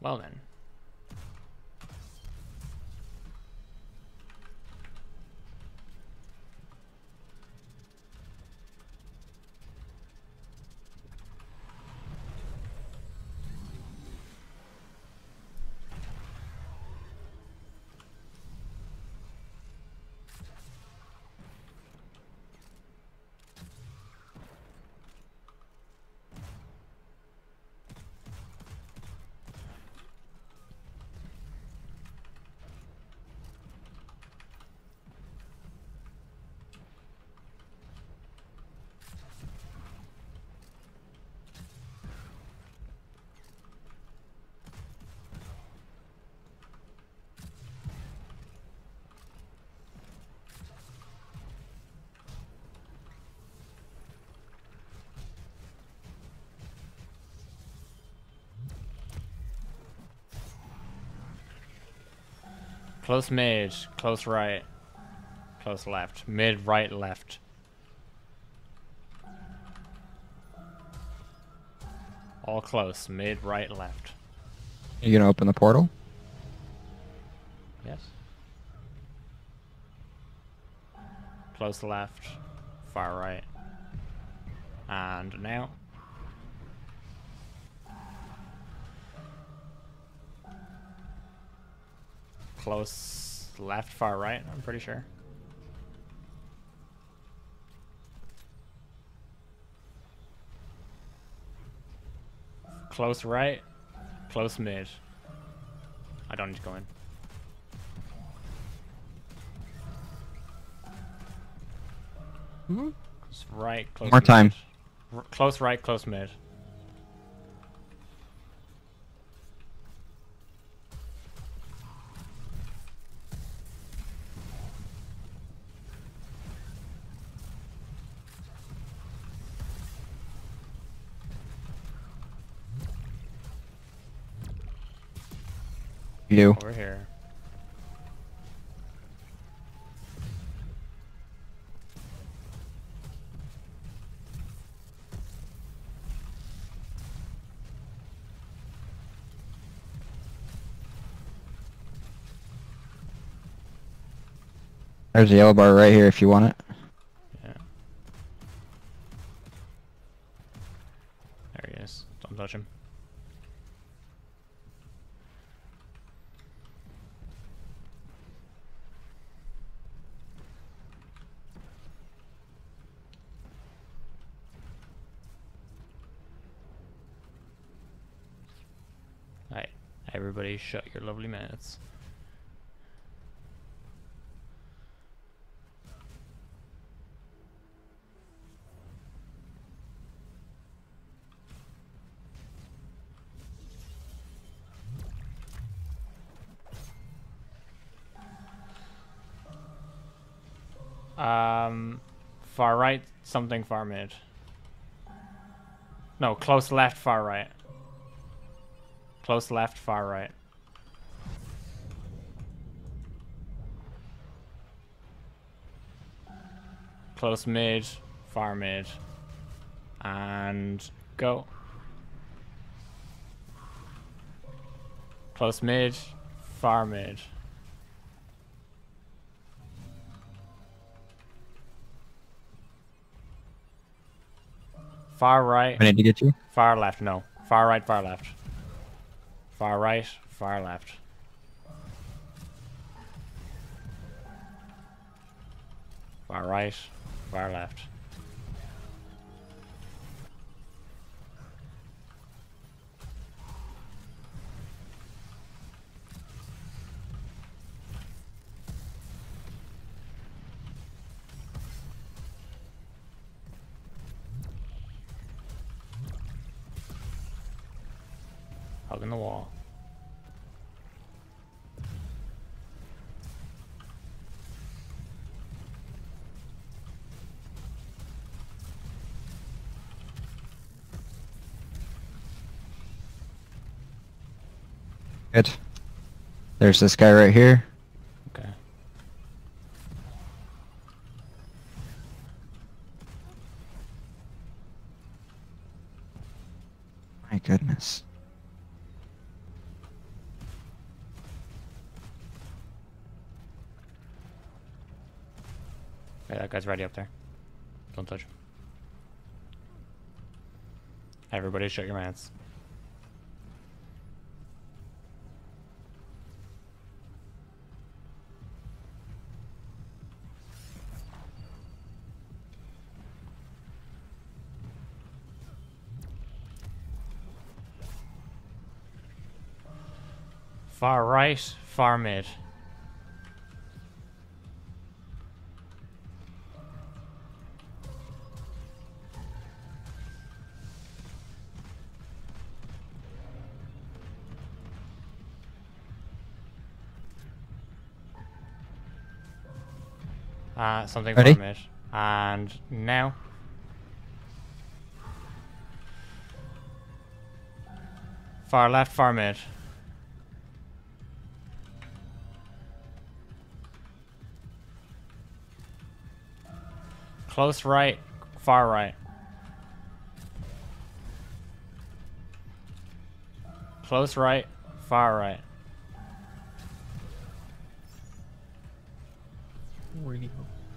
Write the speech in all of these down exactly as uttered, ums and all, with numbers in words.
Well then. Close mid, close right, close left. Mid, right, left. All close. Mid, right, left. You gonna open the portal? Yes. Close left, far right. And now. Close left, far right, I'm pretty sure. Close right, close mid. I don't need to go in. Mm-hmm. Close right, close More mid. time. R close right, close mid. You. Over here. There's a yellow bar right here if you want it. Yeah. There he is. Don't touch him. Alright, everybody shut your lovely mouths. Um, far right, something far mid. No, close left, far right. Close left, far right. Close mid, far mid. And go. Close mid, far mid. Far right. I need to get you. Far left, no. Far right, far left. Far right, far left. Far right, far left. Hugging the wall. Good. There's this guy right here. Okay. My goodness. Okay, that guy's ready up there. Don't touch him. Everybody shut your mouths. Far right, far mid. Uh, something Ready? far mid. And now. Far left, far mid. Close right, far right. Close right, far right. Where'd he go?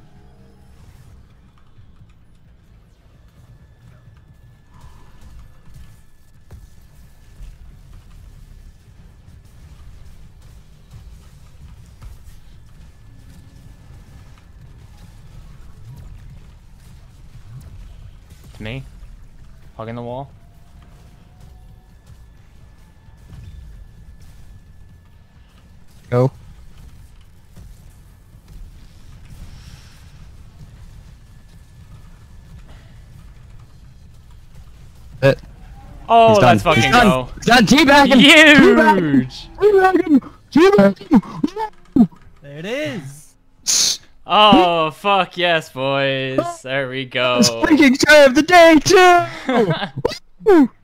To me. Hugging the wall. Go. It. Oh, He's done. let's fucking He's done. go. He's done. Teabag him. Huge! Teabag him. Teabag him. There it is. Oh, fuck yes, boys. There we go. Freaking save the day too.